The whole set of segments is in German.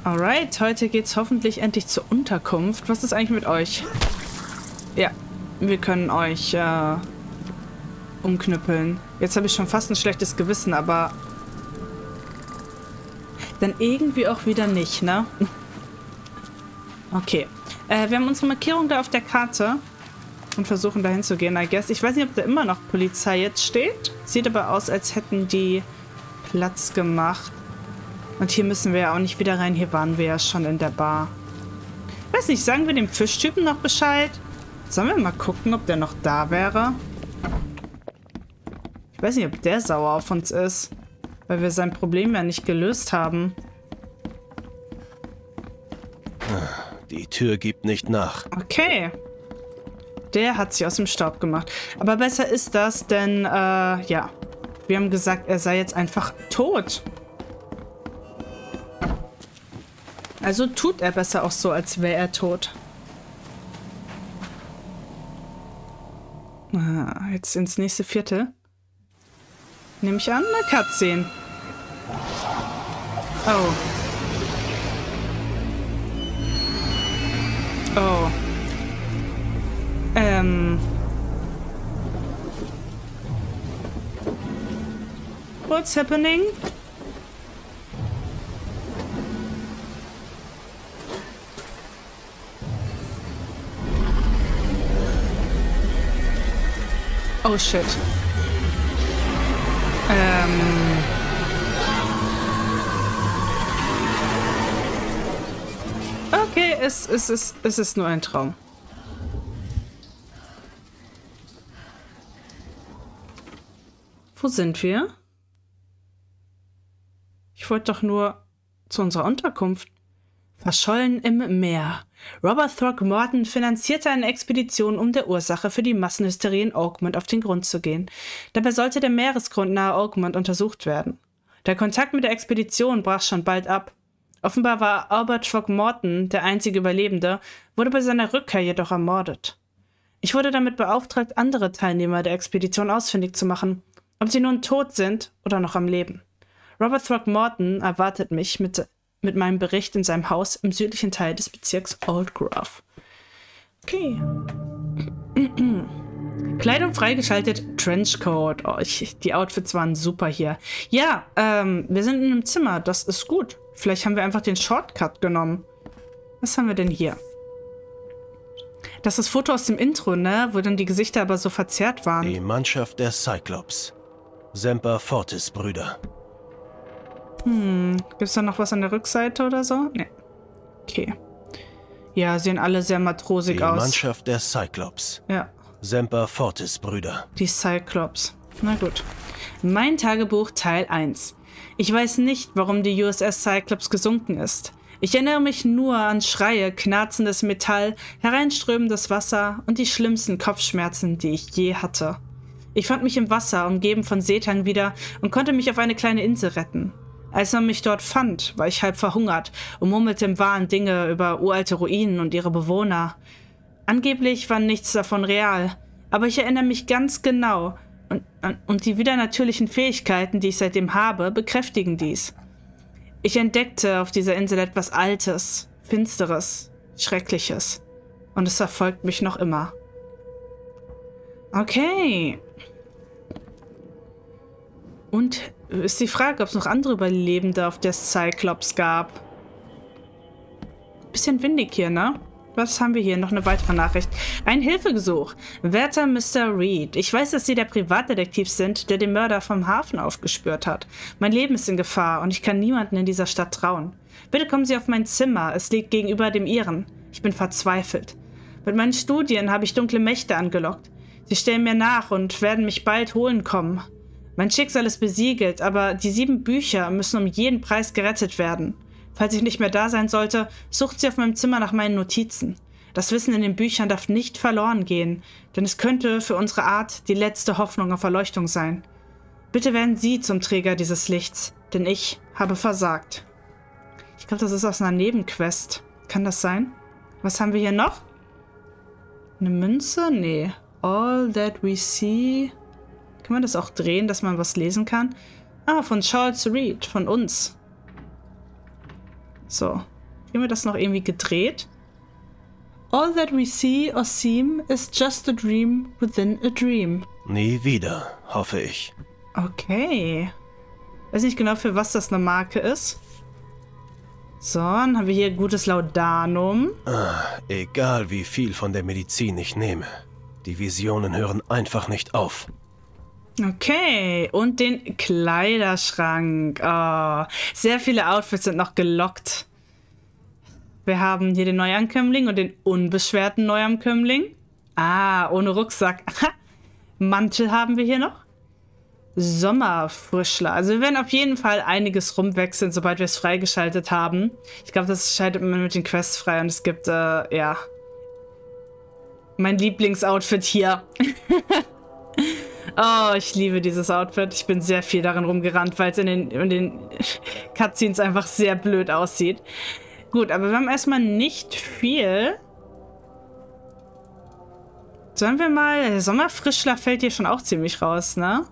Alright, heute geht's hoffentlich endlich zur Unterkunft. Was ist eigentlich mit euch? Ja, wir können euch umknüppeln. Jetzt habe ich schon fast ein schlechtes Gewissen, aber dann irgendwie auch wieder nicht, ne? Okay. Wir haben unsere Markierung da auf der Karte und versuchen dahin zu gehen, I guess. Ich weiß nicht, ob da immer noch Polizei jetzt steht. Sieht aber aus, als hätten die Platz gemacht. Und hier müssen wir ja auch nicht wieder rein. Hier waren wir ja schon in der Bar. Weiß nicht, sagen wir dem Fischtypen noch Bescheid? Sollen wir mal gucken, ob der noch da wäre? Ich weiß nicht, ob der sauer auf uns ist. Weil wir sein Problem ja nicht gelöst haben. Die Tür gibt nicht nach. Okay. Der hat sich aus dem Staub gemacht. Aber besser ist das, denn, ja. Wir haben gesagt, er sei jetzt einfach tot. Also tut er besser auch so, als wäre er tot. Jetzt ins nächste Viertel. Nehme ich an, eine Cutscene. Oh. Oh. What's happening? Oh shit. Okay, es ist nur ein Traum. Wo sind wir? Ich wollte doch nur zu unserer Unterkunft. Verschollen im Meer. Robert Throckmorton finanzierte eine Expedition, um der Ursache für die Massenhysterie in Oakmont auf den Grund zu gehen. Dabei sollte der Meeresgrund nahe Oakmont untersucht werden. Der Kontakt mit der Expedition brach schon bald ab. Offenbar war Albert Throckmorton der einzige Überlebende, wurde bei seiner Rückkehr jedoch ermordet. Ich wurde damit beauftragt, andere Teilnehmer der Expedition ausfindig zu machen, ob sie nun tot sind oder noch am Leben. Robert Throckmorton erwartet mich mit meinem Bericht in seinem Haus im südlichen Teil des Bezirks Old Grove. Okay. Kleidung freigeschaltet, Trenchcoat. Oh, die Outfits waren super hier. Ja, wir sind in einem Zimmer, das ist gut. Vielleicht haben wir einfach den Shortcut genommen. Was haben wir denn hier? Das ist das Foto aus dem Intro, ne? Wo dann die Gesichter aber so verzerrt waren. Die Mannschaft der Cyclops. Semper Fortis Brüder. Gibt's da noch was an der Rückseite oder so? Ne. Okay. Ja, sehen alle sehr matrosig aus. Die Mannschaft der Cyclops. Ja. Semper Fortis Brüder. Die Cyclops. Na gut. Mein Tagebuch Teil 1. Ich weiß nicht, warum die USS Cyclops gesunken ist. Ich erinnere mich nur an Schreie, knarzendes Metall, hereinströmendes Wasser und die schlimmsten Kopfschmerzen, die ich je hatte. Ich fand mich im Wasser, umgeben von Seetang wieder und konnte mich auf eine kleine Insel retten. Als man mich dort fand, war ich halb verhungert und murmelte im Wahn Dinge über uralte Ruinen und ihre Bewohner. Angeblich war nichts davon real, aber ich erinnere mich ganz genau und die widernatürlichen Fähigkeiten, die ich seitdem habe, bekräftigen dies. Ich entdeckte auf dieser Insel etwas Altes, Finsteres, Schreckliches und es verfolgt mich noch immer. Okay. Und ist die Frage, ob es noch andere Überlebende auf der Cyclops gab. Bisschen windig hier, ne? Was haben wir hier? Noch eine weitere Nachricht. Ein Hilfegesuch. Werter Mr. Reed, ich weiß, dass Sie der Privatdetektiv sind, der den Mörder vom Hafen aufgespürt hat. Mein Leben ist in Gefahr und ich kann niemanden in dieser Stadt trauen. Bitte kommen Sie auf mein Zimmer. Es liegt gegenüber dem Ihren. Ich bin verzweifelt. Mit meinen Studien habe ich dunkle Mächte angelockt. Sie stellen mir nach und werden mich bald holen kommen. Mein Schicksal ist besiegelt, aber die 7 Bücher müssen um jeden Preis gerettet werden. Falls ich nicht mehr da sein sollte, sucht sie auf meinem Zimmer nach meinen Notizen. Das Wissen in den Büchern darf nicht verloren gehen, denn es könnte für unsere Art die letzte Hoffnung auf Erleuchtung sein. Bitte werden Sie zum Träger dieses Lichts, denn ich habe versagt. Ich glaube, das ist aus einer Nebenquest. Kann das sein? Was haben wir hier noch? Eine Münze? Nee. All that we see... Kann man das auch drehen, dass man was lesen kann? Ah, von Charles Reed, von uns. So, Kriegen wir das noch irgendwie gedreht? All that we see or seem is just a dream within a dream. Nie wieder, hoffe ich. Okay. Weiß nicht genau, für was das eine Marke ist. So, dann haben wir hier gutes Laudanum. Egal wie viel von der Medizin ich nehme. Die Visionen hören einfach nicht auf. Okay, und den Kleiderschrank. Oh, sehr viele Outfits sind noch gelockt. Wir haben hier den Neuankömmling und den unbeschwerten Neuankömmling. Ah, ohne Rucksack. Mantel haben wir hier noch. Sommerfrischler. Also wir werden auf jeden Fall einiges rumwechseln, sobald wir es freigeschaltet haben. Ich glaube, das schaltet man mit den Quests frei und es gibt, ja, mein Lieblingsoutfit hier. Oh, ich liebe dieses Outfit. Ich bin sehr viel darin rumgerannt, weil es in den Cutscenes einfach sehr blöd aussieht. Gut, aber wir haben erstmal nicht viel. Sollen wir mal... Der Sommerfrischler fällt hier schon auch ziemlich raus, ne?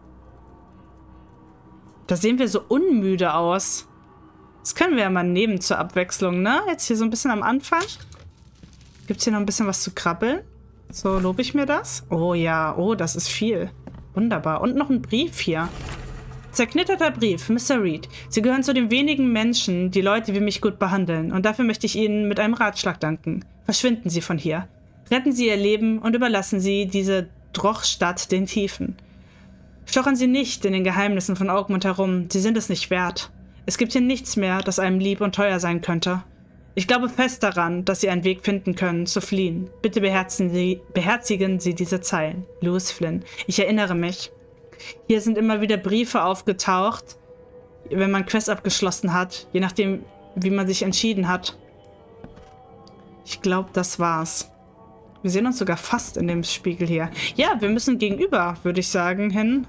Da sehen wir so unmüde aus. Das können wir ja mal nehmen zur Abwechslung, ne? Jetzt hier so ein bisschen am Anfang. Gibt es hier noch ein bisschen was zu krabbeln? So, lobe ich mir das? Oh ja, oh, das ist viel. Wunderbar. Und noch ein Brief hier. Zerknitterter Brief, Mr. Reed. Sie gehören zu den wenigen Menschen, die Leute wie mich gut behandeln. Und dafür möchte ich Ihnen mit einem Ratschlag danken. Verschwinden Sie von hier. Retten Sie Ihr Leben und überlassen Sie diese Drochstadt den Tiefen. Stochern Sie nicht in den Geheimnissen von Oakmont herum. Sie sind es nicht wert. Es gibt hier nichts mehr, das einem lieb und teuer sein könnte. Ich glaube fest daran, dass Sie einen Weg finden können, zu fliehen. Bitte beherzigen Sie diese Zeilen. Louis Flynn. Ich erinnere mich. Hier sind immer wieder Briefe aufgetaucht, wenn man Quest abgeschlossen hat, je nachdem, wie man sich entschieden hat. Ich glaube, das war's. Wir sehen uns sogar fast in dem Spiegel hier. Ja, wir müssen gegenüber, würde ich sagen, hin.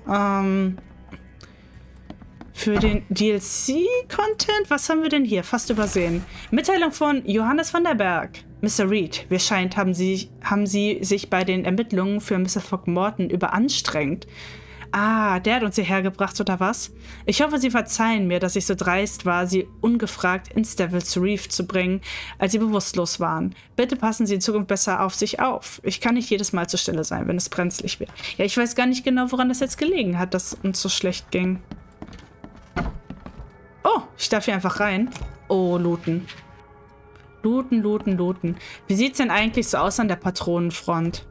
Für den DLC-Content, was haben wir denn hier? Fast übersehen. Mitteilung von Johannes van der Berg. Mr. Reed, wie es scheint, haben Sie sich bei den Ermittlungen für Mr. Throckmorton überanstrengt. Ah, der hat uns hierher gebracht, oder was? Ich hoffe, Sie verzeihen mir, dass ich so dreist war, Sie ungefragt ins Devil's Reef zu bringen, als Sie bewusstlos waren. Bitte passen Sie in Zukunft besser auf sich auf. Ich kann nicht jedes Mal zur Stelle sein, wenn es brenzlig wird. Ja, ich weiß gar nicht genau, woran das jetzt gelegen hat, dass uns so schlecht ging. Oh, ich darf hier einfach rein. Oh, looten. Looten, looten, looten. Wie sieht es denn eigentlich so aus an der Patronenfront?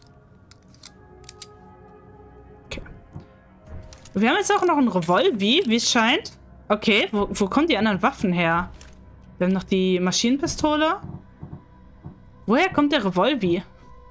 Okay. Wir haben jetzt auch noch einen Revolver, wie es scheint. Okay, wo kommen die anderen Waffen her? Wir haben noch die Maschinenpistole. Woher kommt der Revolver?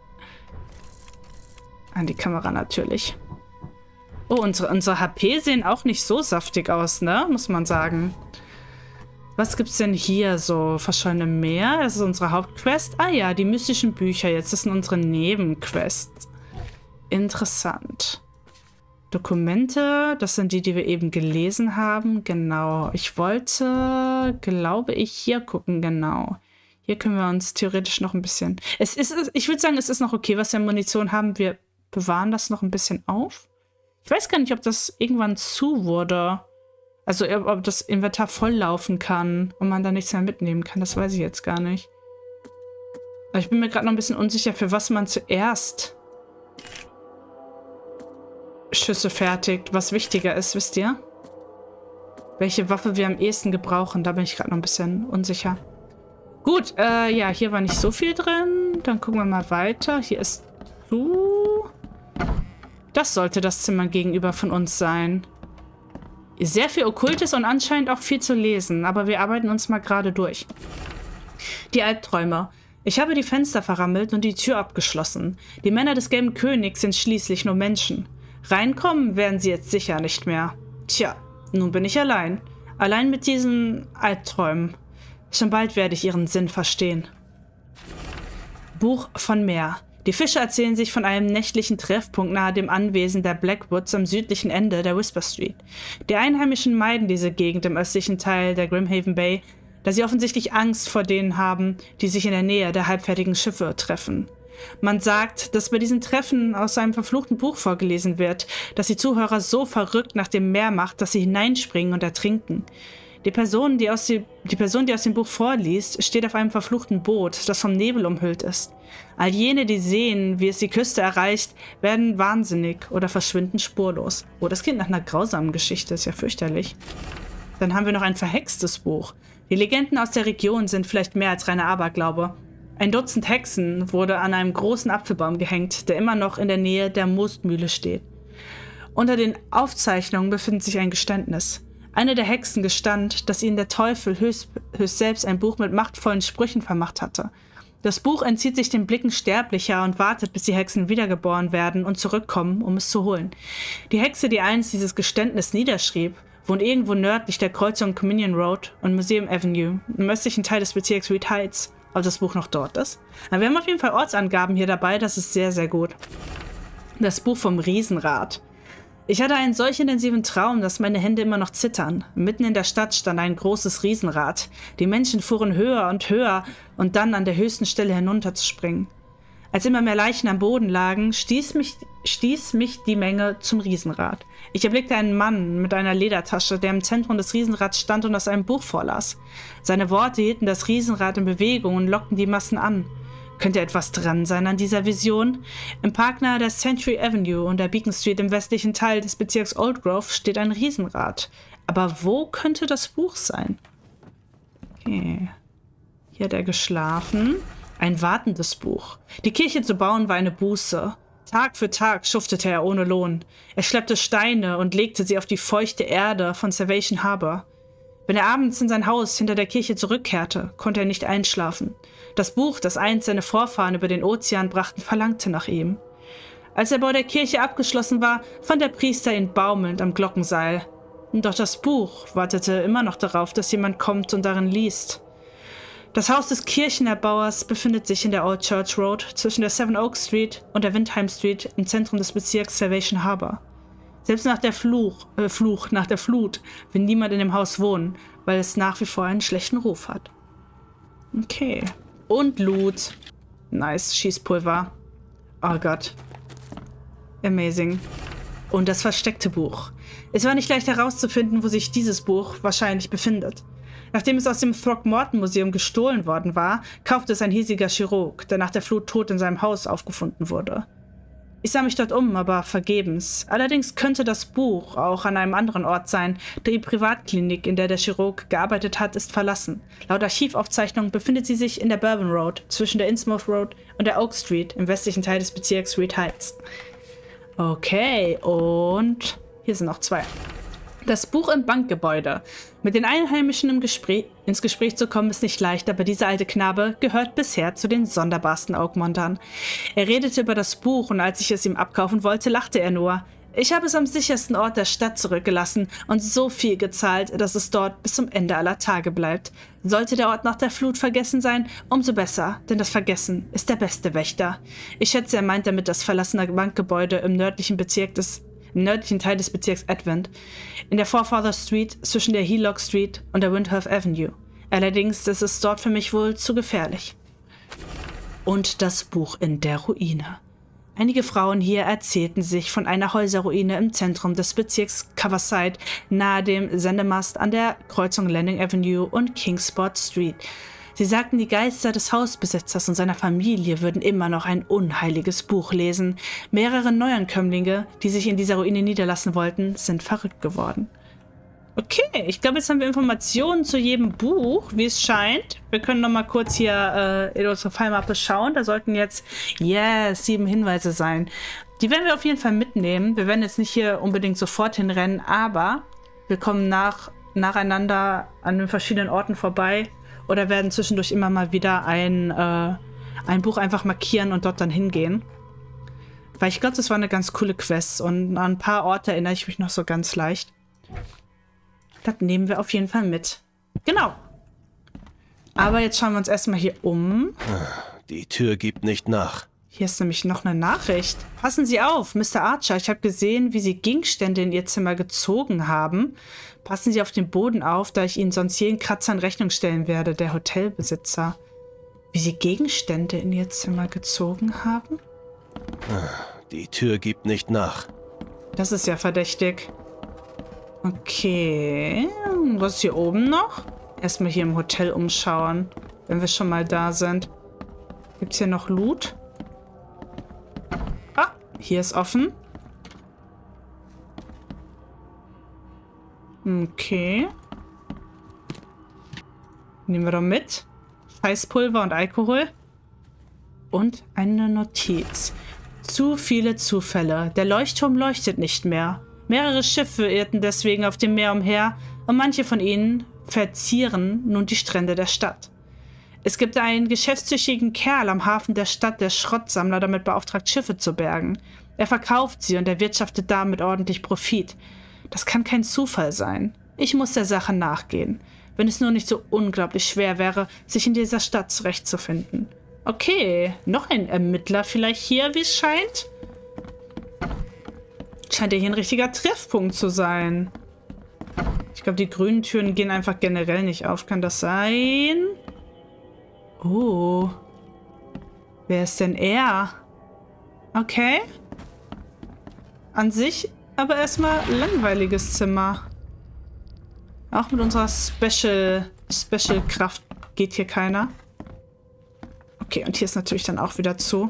An die Kamera natürlich. Oh, unsere HP sehen auch nicht so saftig aus, ne? Muss man sagen. Was gibt's denn hier so? Verschollene Meer? Das ist unsere Hauptquest. Ah ja, die mystischen Bücher jetzt. Das sind unsere Nebenquests. Interessant. Dokumente, das sind die, die wir eben gelesen haben. Genau. Ich wollte, glaube ich, hier gucken. Genau. Hier können wir uns theoretisch noch ein bisschen... Ich würde sagen, es ist noch okay, was wir an Munition haben. Wir bewahren das noch ein bisschen auf. Ich weiß gar nicht, ob das irgendwann zu wurde. Also ob das Inventar volllaufen kann und man da nichts mehr mitnehmen kann. Das weiß ich jetzt gar nicht. Aber ich bin mir gerade noch ein bisschen unsicher, für was man zuerst Schüsse fertigt. Was wichtiger ist, wisst ihr? Welche Waffe wir am ehesten gebrauchen. Da bin ich gerade noch ein bisschen unsicher. Gut, ja, hier war nicht so viel drin. Dann gucken wir mal weiter. Hier ist zu... Das sollte das Zimmer gegenüber von uns sein. Sehr viel Okkultes und anscheinend auch viel zu lesen, aber wir arbeiten uns mal gerade durch. Die Albträume. Ich habe die Fenster verrammelt und die Tür abgeschlossen. Die Männer des Gelben Königs sind schließlich nur Menschen. Reinkommen werden sie jetzt sicher nicht mehr. Tja, nun bin ich allein. Allein mit diesen Albträumen. Schon bald werde ich ihren Sinn verstehen. Buch von Meer. Die Fische erzählen sich von einem nächtlichen Treffpunkt nahe dem Anwesen der Blackwoods am südlichen Ende der Whisper Street. Die Einheimischen meiden diese Gegend im östlichen Teil der Grimhaven Bay, da sie offensichtlich Angst vor denen haben, die sich in der Nähe der halbfertigen Schiffe treffen. Man sagt, dass bei diesen Treffen aus einem verfluchten Buch vorgelesen wird, das die Zuhörer so verrückt nach dem Meer macht, dass sie hineinspringen und ertrinken. Die Person, die aus dem Buch vorliest, steht auf einem verfluchten Boot, das vom Nebel umhüllt ist. All jene, die sehen, wie es die Küste erreicht, werden wahnsinnig oder verschwinden spurlos. Oh, das klingt nach einer grausamen Geschichte, ist ja fürchterlich. Dann haben wir noch ein verhextes Buch. Die Legenden aus der Region sind vielleicht mehr als reiner Aberglaube. Ein Dutzend Hexen wurde an einem großen Apfelbaum gehängt, der immer noch in der Nähe der Moostmühle steht. Unter den Aufzeichnungen befindet sich ein Geständnis. Eine der Hexen gestand, dass ihnen der Teufel höchst selbst ein Buch mit machtvollen Sprüchen vermacht hatte. Das Buch entzieht sich den Blicken Sterblicher und wartet, bis die Hexen wiedergeboren werden und zurückkommen, um es zu holen. Die Hexe, die einst dieses Geständnis niederschrieb, wohnt irgendwo nördlich der Kreuzung Communion Road und Museum Avenue, im östlichen Teil des Bezirks Reed Heights. Ob das Buch noch dort ist? Aber wir haben auf jeden Fall Ortsangaben hier dabei, das ist sehr, sehr gut. Das Buch vom Riesenrad. Ich hatte einen solch intensiven Traum, dass meine Hände immer noch zittern. Mitten in der Stadt stand ein großes Riesenrad. Die Menschen fuhren höher und dann an der höchsten Stelle hinunterzuspringen. Als immer mehr Leichen am Boden lagen, stieß mich die Menge zum Riesenrad. Ich erblickte einen Mann mit einer Ledertasche, der im Zentrum des Riesenrads stand und aus einem Buch vorlas. Seine Worte hielten das Riesenrad in Bewegung und lockten die Massen an. Könnte etwas dran sein an dieser Vision? Im Park nahe der Century Avenue und der Beacon Street im westlichen Teil des Bezirks Old Grove steht ein Riesenrad. Aber wo könnte das Buch sein? Okay. Hier hat er geschlafen. Ein wartendes Buch. Die Kirche zu bauen war eine Buße. Tag für Tag schuftete er ohne Lohn. Er schleppte Steine und legte sie auf die feuchte Erde von Salvation Harbor. Wenn er abends in sein Haus hinter der Kirche zurückkehrte, konnte er nicht einschlafen. Das Buch, das einst seine Vorfahren über den Ozean brachten, verlangte nach ihm. Als der Bau der Kirche abgeschlossen war, fand der Priester ihn baumelnd am Glockenseil. Doch das Buch wartete immer noch darauf, dass jemand kommt und darin liest. Das Haus des Kirchenerbauers befindet sich in der Old Church Road zwischen der Seven Oak Street und der Windheim Street im Zentrum des Bezirks Salvation Harbor. Selbst nach der Flut will niemand in dem Haus wohnen, weil es nach wie vor einen schlechten Ruf hat. Okay. Und Loot. Nice, Schießpulver. Oh Gott. Amazing. Und das versteckte Buch. Es war nicht leicht herauszufinden, wo sich dieses Buch wahrscheinlich befindet. Nachdem es aus dem Throckmorton-Museum gestohlen worden war, kaufte es ein hiesiger Chirurg, der nach der Flut tot in seinem Haus aufgefunden wurde. Ich sah mich dort um, aber vergebens. Allerdings könnte das Buch auch an einem anderen Ort sein. Die Privatklinik, in der der Chirurg gearbeitet hat, ist verlassen. Laut Archivaufzeichnungen befindet sie sich in der Bourbon Road, zwischen der Innsmouth Road und der Oak Street, im westlichen Teil des Bezirks Reed Heights. Okay, und hier sind noch zwei. Das Buch im Bankgebäude. Mit den Einheimischen ins Gespräch zu kommen, ist nicht leicht, aber dieser alte Knabe gehört bisher zu den sonderbarsten Oakmontern. Er redete über das Buch und als ich es ihm abkaufen wollte, lachte er nur. Ich habe es am sichersten Ort der Stadt zurückgelassen und so viel gezahlt, dass es dort bis zum Ende aller Tage bleibt. Sollte der Ort nach der Flut vergessen sein, umso besser, denn das Vergessen ist der beste Wächter. Ich schätze, er meint damit das verlassene Bankgebäude im nördlichen Teil des Bezirks Advent, in der Forefather Street zwischen der Helock Street und der Windhoek Avenue. Allerdings ist es dort für mich wohl zu gefährlich. Und das Buch in der Ruine. Einige Frauen hier erzählten sich von einer Häuserruine im Zentrum des Bezirks Coverside, nahe dem Sendemast an der Kreuzung Landing Avenue und Kingsport Street. Sie sagten, die Geister des Hausbesitzers und seiner Familie würden immer noch ein unheiliges Buch lesen. Mehrere Neuankömmlinge, die sich in dieser Ruine niederlassen wollten, sind verrückt geworden. Okay, ich glaube, jetzt haben wir Informationen zu jedem Buch, wie es scheint. Wir können noch mal kurz hier in unsere Fallmappe schauen. Da sollten jetzt 7 Hinweise sein. Die werden wir auf jeden Fall mitnehmen. Wir werden jetzt nicht hier unbedingt sofort hinrennen, aber wir kommen nacheinander an den verschiedenen Orten vorbei oder werden zwischendurch immer mal wieder ein Buch einfach markieren und dort dann hingehen. Weil ich glaube, das war eine ganz coole Quest und an ein paar Orte erinnere ich mich noch so ganz leicht. Das nehmen wir auf jeden Fall mit. Genau. Aber jetzt schauen wir uns erstmal hier um. Die Tür gibt nicht nach. Hier ist nämlich noch eine Nachricht. Passen Sie auf, Mr. Archer. Ich habe gesehen, wie Sie Gegenstände in Ihr Zimmer gezogen haben. Passen Sie auf den Boden auf, da ich Ihnen sonst jeden Kratzer in Rechnung stellen werde, der Hotelbesitzer. Wie Sie Gegenstände in Ihr Zimmer gezogen haben? Die Tür gibt nicht nach. Das ist ja verdächtig. Okay. Was ist hier oben noch? Erstmal hier im Hotel umschauen, wenn wir schon mal da sind. Gibt es hier noch Loot? Ah, hier ist offen. Okay. Nehmen wir doch mit. Scheißpulver und Alkohol. Und eine Notiz. Zu viele Zufälle. Der Leuchtturm leuchtet nicht mehr. Mehrere Schiffe irrten deswegen auf dem Meer umher und manche von ihnen verzieren nun die Strände der Stadt. Es gibt einen geschäftstüchtigen Kerl am Hafen der Stadt, der Schrottsammler damit beauftragt, Schiffe zu bergen. Er verkauft sie und erwirtschaftet damit ordentlich Profit. Das kann kein Zufall sein. Ich muss der Sache nachgehen, wenn es nur nicht so unglaublich schwer wäre, sich in dieser Stadt zurechtzufinden. Okay, noch ein Ermittler vielleicht hier, wie es scheint? Scheint ja hier ein richtiger Treffpunkt zu sein. Ich glaube, die grünen Türen gehen einfach generell nicht auf. Kann das sein? Oh. Wer ist denn er? Okay. An sich aber erstmal langweiliges Zimmer. Auch mit unserer Special-Kraft geht hier keiner. Okay, und hier ist natürlich dann auch wieder zu.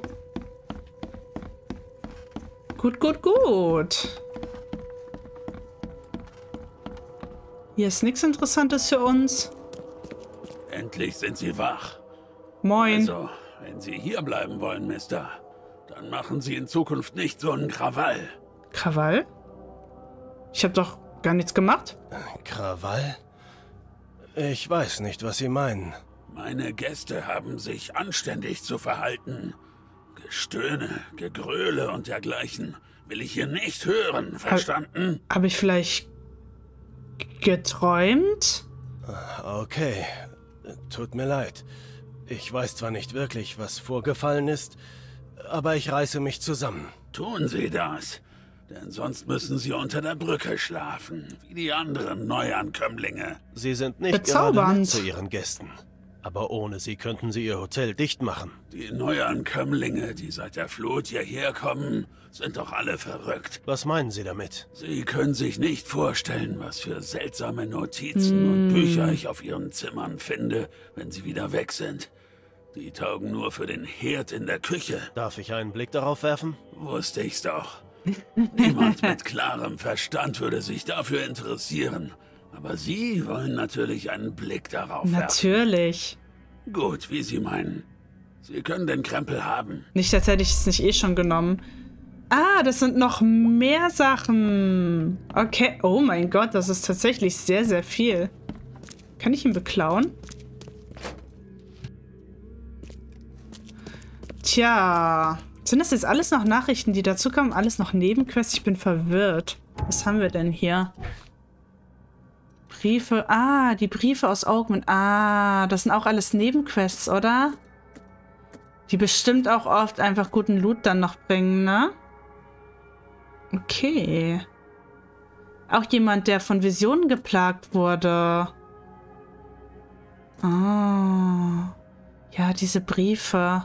Gut, gut, gut. Hier ist nichts Interessantes für uns. Endlich sind Sie wach. Moin. Also, wenn Sie hier bleiben wollen, Mister, dann machen Sie in Zukunft nicht so einen Krawall. Krawall? Ich habe doch gar nichts gemacht. Krawall? Ich weiß nicht, was Sie meinen. Meine Gäste haben sich anständig zu verhalten. Gestöhne, Gegröle und dergleichen will ich hier nicht hören, verstanden? Habe ich vielleicht geträumt? Okay, tut mir leid. Ich weiß zwar nicht wirklich, was vorgefallen ist, aber ich reiße mich zusammen. Tun Sie das, denn sonst müssen Sie unter der Brücke schlafen, wie die anderen Neuankömmlinge. Sie sind nicht gerade nett zu Ihren Gästen. Aber ohne sie könnten sie ihr Hotel dicht machen. Die Neuankömmlinge, die seit der Flut hierher kommen, sind doch alle verrückt. Was meinen Sie damit? Sie können sich nicht vorstellen, was für seltsame Notizen und Bücher ich auf ihren Zimmern finde, wenn sie wieder weg sind. Die taugen nur für den Herd in der Küche. Darf ich einen Blick darauf werfen? Wusste ich's doch. Niemand mit klarem Verstand würde sich dafür interessieren. Aber Sie wollen natürlich einen Blick darauf werfen. Natürlich. Gut, wie Sie meinen. Sie können den Krempel haben. Nicht, als hätte ich es nicht eh schon genommen. Ah, das sind noch mehr Sachen. Okay. Oh mein Gott, das ist tatsächlich sehr, sehr viel. Kann ich ihn beklauen? Tja. Sind das jetzt alles noch Nachrichten, die dazu kommen? Alles noch Nebenquests? Ich bin verwirrt. Was haben wir denn hier? Briefe. Ah, die Briefe aus Augment. Ah, das sind auch alles Nebenquests, oder? Die bestimmt auch oft einfach guten Loot dann noch bringen, ne? Okay. Auch jemand, der von Visionen geplagt wurde. Ah. Ja, diese Briefe.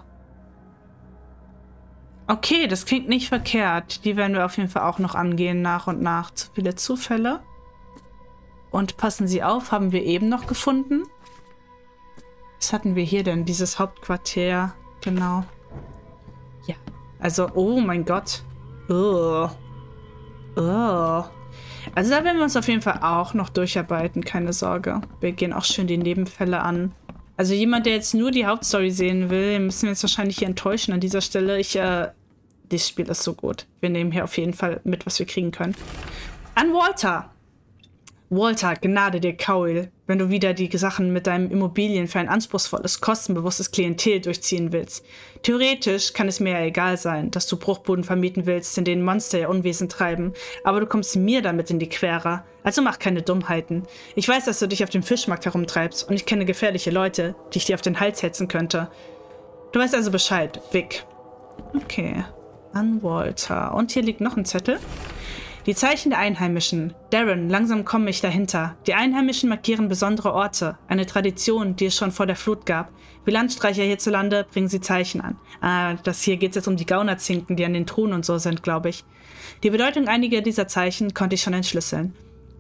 Okay, das klingt nicht verkehrt. Die werden wir auf jeden Fall auch noch angehen, nach und nach. Zu viele Zufälle. Und passen Sie auf, haben wir eben noch gefunden. Was hatten wir hier denn? Dieses Hauptquartier. Genau. Ja. Also, oh mein Gott. Oh. Oh. Also da werden wir uns auf jeden Fall auch noch durcharbeiten. Keine Sorge. Wir gehen auch schön die Nebenfälle an. Also jemand, der jetzt nur die Hauptstory sehen will, den müssen wir jetzt wahrscheinlich hier enttäuschen an dieser Stelle. Das Spiel ist so gut. Wir nehmen hier auf jeden Fall mit, was wir kriegen können. An Walter. Walter, Gnade dir, Kaul, wenn du wieder die Sachen mit deinem Immobilien für ein anspruchsvolles, kostenbewusstes Klientel durchziehen willst. Theoretisch kann es mir ja egal sein, dass du Bruchbuden vermieten willst, in denen Monster ihr Unwesen treiben, aber du kommst mir damit in die Quere. Also mach keine Dummheiten. Ich weiß, dass du dich auf dem Fischmarkt herumtreibst und ich kenne gefährliche Leute, die ich dir auf den Hals hetzen könnte. Du weißt also Bescheid, Vic. Okay, an Walter. Und hier liegt noch ein Zettel. Die Zeichen der Einheimischen. Darren, langsam komme ich dahinter. Die Einheimischen markieren besondere Orte. Eine Tradition, die es schon vor der Flut gab. Wie Landstreicher hierzulande bringen sie Zeichen an. Hier geht es jetzt um die Gaunerzinken, die an den Truhen und so sind, glaube ich. Die Bedeutung einiger dieser Zeichen konnte ich schon entschlüsseln.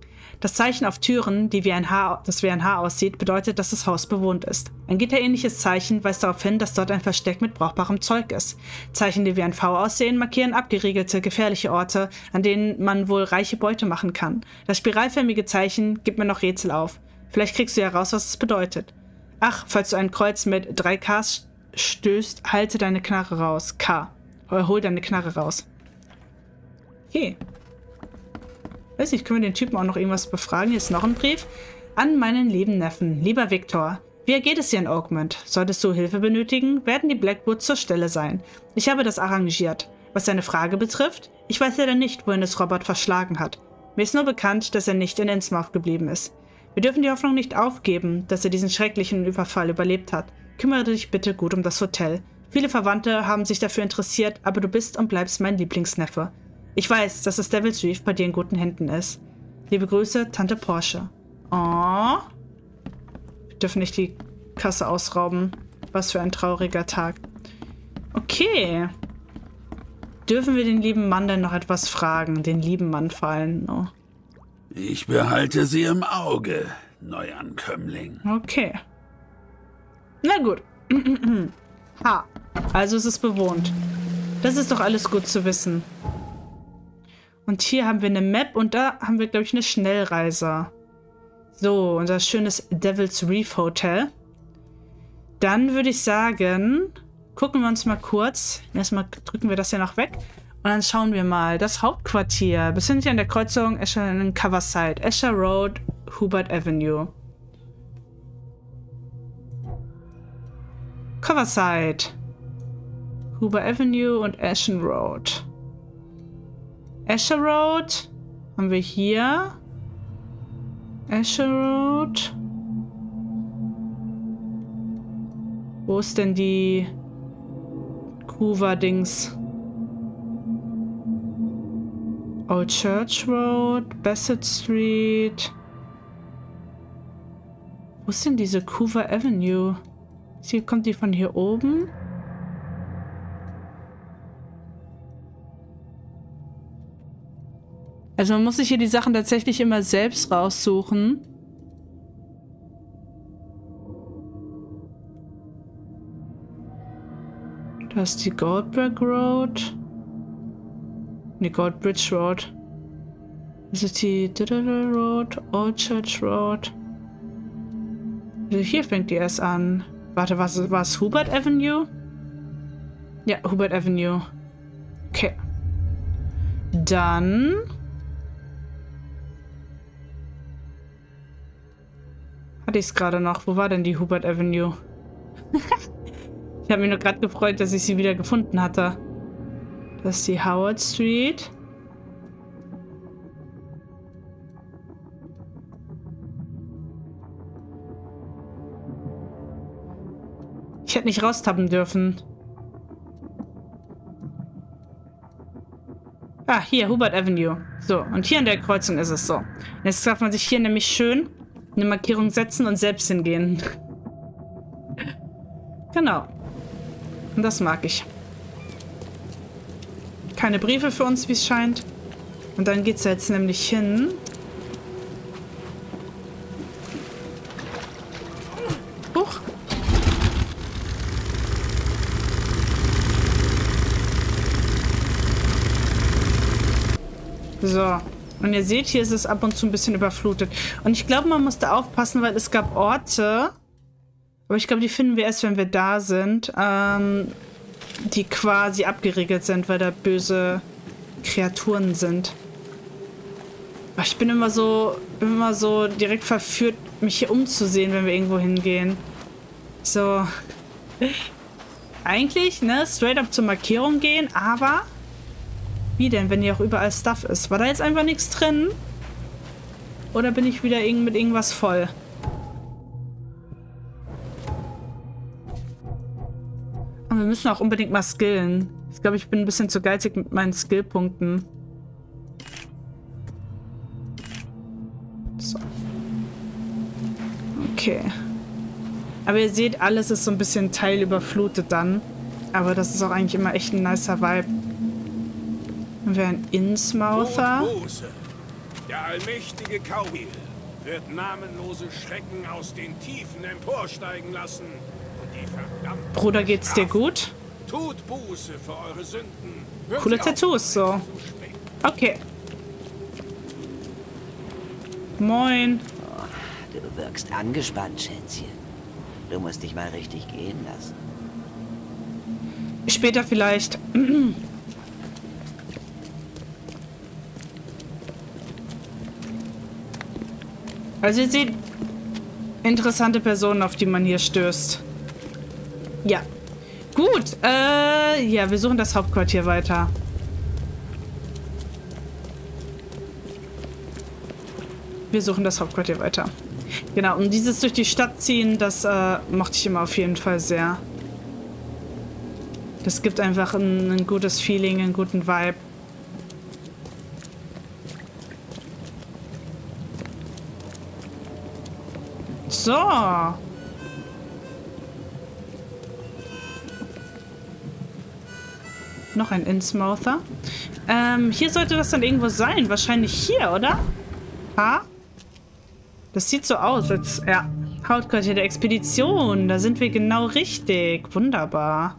Das Zeichen auf Türen, das wie ein Haar aussieht, bedeutet, dass das Haus bewohnt ist. Ein gitterähnliches Zeichen weist darauf hin, dass dort ein Versteck mit brauchbarem Zeug ist. Zeichen, die wie ein V aussehen, markieren abgeriegelte, gefährliche Orte, an denen man wohl reiche Beute machen kann. Das spiralförmige Zeichen gibt mir noch Rätsel auf. Vielleicht kriegst du ja raus, was es bedeutet. Ach, falls du ein Kreuz mit 3 Ks stößt, halte deine Knarre raus. K. Hol deine Knarre raus. Okay. Weiß nicht, können wir den Typen auch noch irgendwas befragen? Hier ist noch ein Brief. An meinen lieben Neffen. Lieber Victor, wie geht es dir in Oakmont? Solltest du Hilfe benötigen, werden die Blackwood zur Stelle sein. Ich habe das arrangiert. Was deine Frage betrifft, ich weiß leider nicht, wohin es Robert verschlagen hat. Mir ist nur bekannt, dass er nicht in Innsmouth geblieben ist. Wir dürfen die Hoffnung nicht aufgeben, dass er diesen schrecklichen Überfall überlebt hat. Kümmere dich bitte gut um das Hotel. Viele Verwandte haben sich dafür interessiert, aber du bist und bleibst mein Lieblingsneffe. Ich weiß, dass das Devil's Reef bei dir in guten Händen ist. Liebe Grüße, Tante Porsche. Oh. Wir dürfen nicht die Kasse ausrauben. Was für ein trauriger Tag. Okay. Dürfen wir den lieben Mann denn noch etwas fragen? Den lieben Mann fallen. Oh. Ich behalte sie im Auge, Neuankömmling. Okay. Na gut. Ha. Also es ist bewohnt. Das ist doch alles gut zu wissen. Und hier haben wir eine Map und da haben wir, glaube ich, eine Schnellreise. So, unser schönes Devil's Reef Hotel. Dann würde ich sagen, gucken wir uns mal kurz. Erstmal drücken wir das hier noch weg. Und dann schauen wir mal. Das Hauptquartier befindet sich an der Kreuzung Esher und Coverside. Esher Road, Hubert Avenue. Coverside. Hubert Avenue und Ashen Road. Esher Road haben wir hier. Esher Road. Wo ist denn die Hoover-Dings? Old Church Road, Bassett Street. Wo ist denn diese Hoover Avenue? Kommt die von hier oben? Also man muss sich hier die Sachen tatsächlich immer selbst raussuchen. Da ist die Goldberg Road. Die Goldbridge Road. Das ist die Road, Old Church Road. Also hier fängt die erst an. Warte, war es Hubert Avenue? Ja, Hubert Avenue. Okay. Dann... hatte ich es gerade noch. Wo war denn die Hubert Avenue? Ich habe mich nur gerade gefreut, dass ich sie wieder gefunden hatte. Das ist die Howard Street. Ich hätte nicht raustappen dürfen. Ah, hier, Hubert Avenue. So, und hier an der Kreuzung ist es so. Jetzt darf man sich hier nämlich schön eine Markierung setzen und selbst hingehen. Genau. Und das mag ich. Keine Briefe für uns, wie es scheint. Und dann geht es jetzt nämlich hin. Huch. So. Und ihr seht, hier ist es ab und zu ein bisschen überflutet. Und ich glaube, man musste aufpassen, weil es gab Orte, aber ich glaube, die finden wir erst, wenn wir da sind, die quasi abgeriegelt sind, weil da böse Kreaturen sind. Aber ich bin immer so direkt verführt, mich hier umzusehen, wenn wir irgendwo hingehen. So. Eigentlich, ne, straight up zur Markierung gehen, aber wie denn, wenn hier auch überall Stuff ist? War da jetzt einfach nichts drin? Oder bin ich wieder mit irgendwas voll? Aber wir müssen auch unbedingt mal skillen. Ich glaube, ich bin ein bisschen zu geizig mit meinen Skillpunkten. So. Okay. Aber ihr seht, alles ist so ein bisschen teilüberflutet dann. Aber das ist auch eigentlich immer echt ein nicer Vibe. Haben wir einen Innsmouther? Der allmächtige Kaubil wird namenlose Schrecken aus den Tiefen emporsteigen lassen. Und die verdammte Bruder, geht's dir gut? Tut Buße für eure Sünden. Hört Coole sie auf, Tattoos, so. Okay. Moin. Oh, du wirkst angespannt, Schätzchen. Du musst dich mal richtig gehen lassen. Später vielleicht. Also ihr seht interessante Personen, auf die man hier stößt. Ja. Gut. Ja, wir suchen das Hauptquartier weiter. Wir suchen das Hauptquartier weiter. Genau, und dieses durch die Stadt ziehen, das mochte ich immer auf jeden Fall sehr. Das gibt einfach ein gutes Feeling, einen guten Vibe. So. Noch ein Innsmouther. Hier sollte das dann irgendwo sein. Wahrscheinlich hier, oder? Ha? Das sieht so aus, als... Ja. Hauptquartier der Expedition. Da sind wir genau richtig. Wunderbar.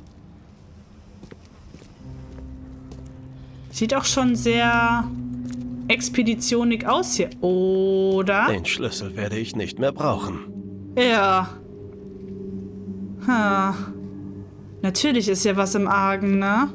Sieht auch schon sehr expeditionig aus hier, oder? Den Schlüssel werde ich nicht mehr brauchen. Ja. Ha. Natürlich ist ja was im Argen, ne?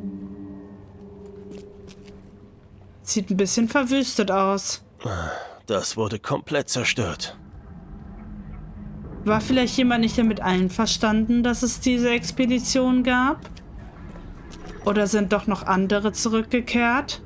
Sieht ein bisschen verwüstet aus. Das wurde komplett zerstört. War vielleicht jemand nicht damit einverstanden, dass es diese Expedition gab? Oder sind doch noch andere zurückgekehrt?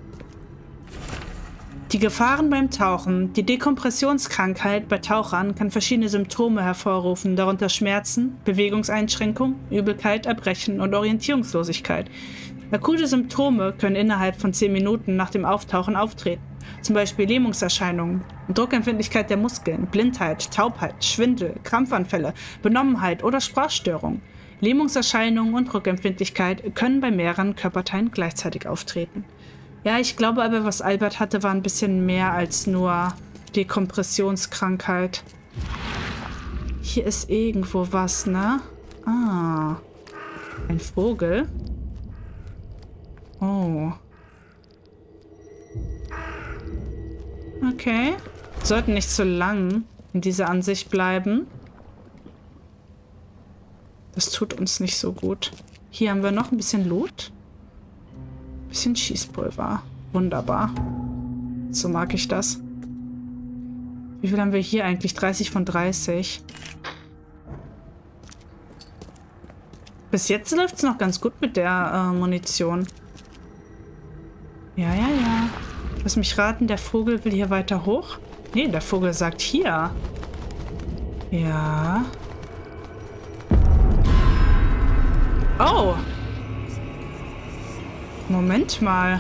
Die Gefahren beim Tauchen. Die Dekompressionskrankheit bei Tauchern kann verschiedene Symptome hervorrufen, darunter Schmerzen, Bewegungseinschränkung, Übelkeit, Erbrechen und Orientierungslosigkeit. Akute Symptome können innerhalb von 10 Minuten nach dem Auftauchen auftreten. Zum Beispiel Lähmungserscheinungen, Druckempfindlichkeit der Muskeln, Blindheit, Taubheit, Schwindel, Krampfanfälle, Benommenheit oder Sprachstörung. Lähmungserscheinungen und Druckempfindlichkeit können bei mehreren Körperteilen gleichzeitig auftreten. Ja, ich glaube aber, was Albert hatte, war ein bisschen mehr als nur Dekompressionskrankheit. Hier ist irgendwo was, ne? Ah. Ein Vogel. Oh. Okay. Sollten nicht zu lang in dieser Ansicht bleiben. Das tut uns nicht so gut. Hier haben wir noch ein bisschen Loot. Ein bisschen Schießpulver. Wunderbar. So mag ich das. Wie viel haben wir hier eigentlich? 30 von 30. Bis jetzt läuft es noch ganz gut mit der Munition. Ja. Lass mich raten, der Vogel will hier weiter hoch? Nee, der Vogel sagt hier. Ja. Oh. Moment mal.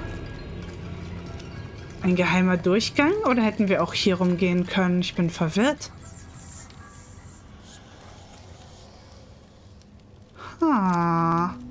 Ein geheimer Durchgang? Oder hätten wir auch hier rumgehen können? Ich bin verwirrt. Ha.